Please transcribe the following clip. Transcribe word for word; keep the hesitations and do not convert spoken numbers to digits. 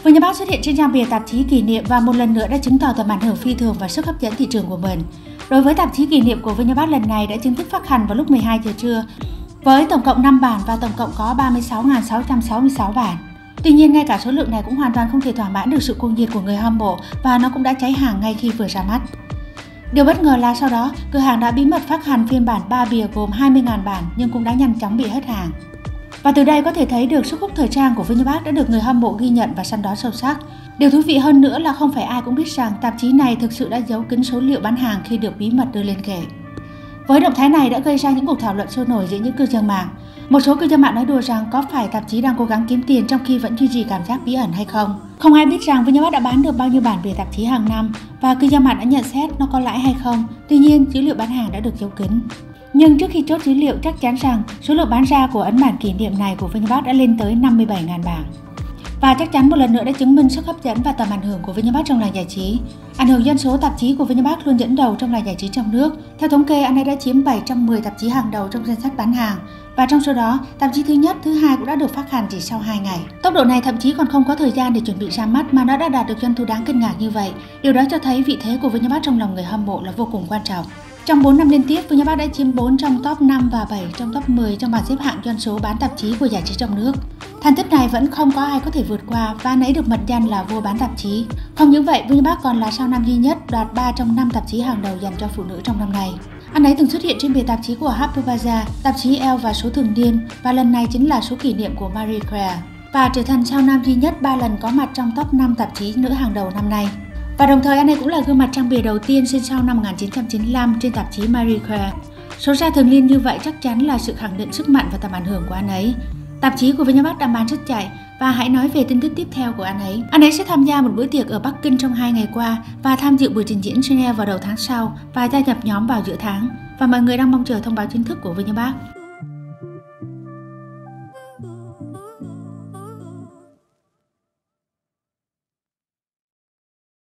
Vương Nhớ Bác xuất hiện trên trang bìa tạp chí Kỷ Niệm và một lần nữa đã chứng tỏ tầm ảnh hưởng phi thường và sức hấp dẫn thị trường của mình. Đối với tạp chí Kỷ Niệm của Vương Nhớ Bác lần này đã chính thức phát hành vào lúc mười hai giờ trưa với tổng cộng năm bản và tổng cộng có ba mươi sáu nghìn sáu trăm sáu mươi sáu bản. Tuy nhiên, ngay cả số lượng này cũng hoàn toàn không thể thỏa mãn được sự cuồng nhiệt của người hâm mộ và nó cũng đã cháy hàng ngay khi vừa ra mắt. Điều bất ngờ là sau đó, cửa hàng đã bí mật phát hành phiên bản ba bìa gồm hai mươi nghìn bản nhưng cũng đã nhanh chóng bị hết hàng. Và từ đây có thể thấy được sức hút thời trang của Vương Nhớ Bác đã được người hâm mộ ghi nhận và săn đón sâu sắc. Điều thú vị hơn nữa là không phải ai cũng biết rằng tạp chí này thực sự đã giấu kín số liệu bán hàng khi được bí mật đưa lên kệ. Với động thái này đã gây ra những cuộc thảo luận sôi nổi giữa những cư dân mạng. Một số cư dân mạng nói đùa rằng có phải tạp chí đang cố gắng kiếm tiền trong khi vẫn duy trì cảm giác bí ẩn hay không. Không ai biết rằng Vương Nhớ Bác đã bán được bao nhiêu bản bìa tạp chí hàng năm và cư dân mạng đã nhận xét nó có lãi hay không. Tuy nhiên, dữ liệu bán hàng đã được giấu kín. Nhưng trước khi chốt dữ liệu, chắc chắn rằng số lượng bán ra của ấn bản kỷ niệm này của Vương Nhớ Bác đã lên tới năm mươi bảy nghìn bản. Và chắc chắn một lần nữa đã chứng minh sức hấp dẫn và tầm ảnh hưởng của Vương Nhớ Bác trong làng giải trí. Ảnh hưởng doanh số tạp chí của Vương Nhớ Bác luôn dẫn đầu trong làng giải trí trong nước. Theo thống kê, anh ấy đã chiếm bảy trong mười tạp chí hàng đầu trong danh sách bán hàng. Và trong số đó, tạp chí thứ nhất, thứ hai cũng đã được phát hành chỉ sau hai ngày. Tốc độ này thậm chí còn không có thời gian để chuẩn bị ra mắt mà nó đã đạt được doanh thu đáng kinh ngạc như vậy. Điều đó cho thấy vị thế của Vương Nhớ Bác trong lòng người hâm mộ là vô cùng quan trọng. Trong bốn năm liên tiếp, Vương Nhớ Bác đã chiếm bốn trong top năm và bảy trong top mười trong bảng xếp hạng doanh số bán tạp chí của giải trí trong nước. Thành tích này vẫn không có ai có thể vượt qua và anh ấy được mệnh danh là vua bán tạp chí. Không những vậy, Vương Nhớ Bác còn là sao nam duy nhất đoạt ba trong năm tạp chí hàng đầu dành cho phụ nữ trong năm nay. Anh ấy từng xuất hiện trên bìa tạp chí của Harper's Bazaar, tạp chí Elle và số thường niên, và lần này chính là số kỷ niệm của Marie Claire, và trở thành sao nam duy nhất ba lần có mặt trong top năm tạp chí nữ hàng đầu năm nay. Và đồng thời anh ấy cũng là gương mặt trang bìa đầu tiên sinh sau năm một nghìn chín trăm chín mươi lăm trên tạp chí Marie Claire. Số ra thường niên như vậy chắc chắn là sự khẳng định sức mạnh và tầm ảnh hưởng của anh ấy. Tạp chí của Vương Nhớ Bác đang bán rất chạy. Và hãy nói về tin tức tiếp theo của anh ấy. Anh ấy sẽ tham gia một bữa tiệc ở Bắc Kinh trong hai ngày qua và tham dự buổi trình diễn Chanel vào đầu tháng sau và gia nhập nhóm vào giữa tháng. Và mọi người đang mong chờ thông báo chính thức của Vương Nhớ Bác.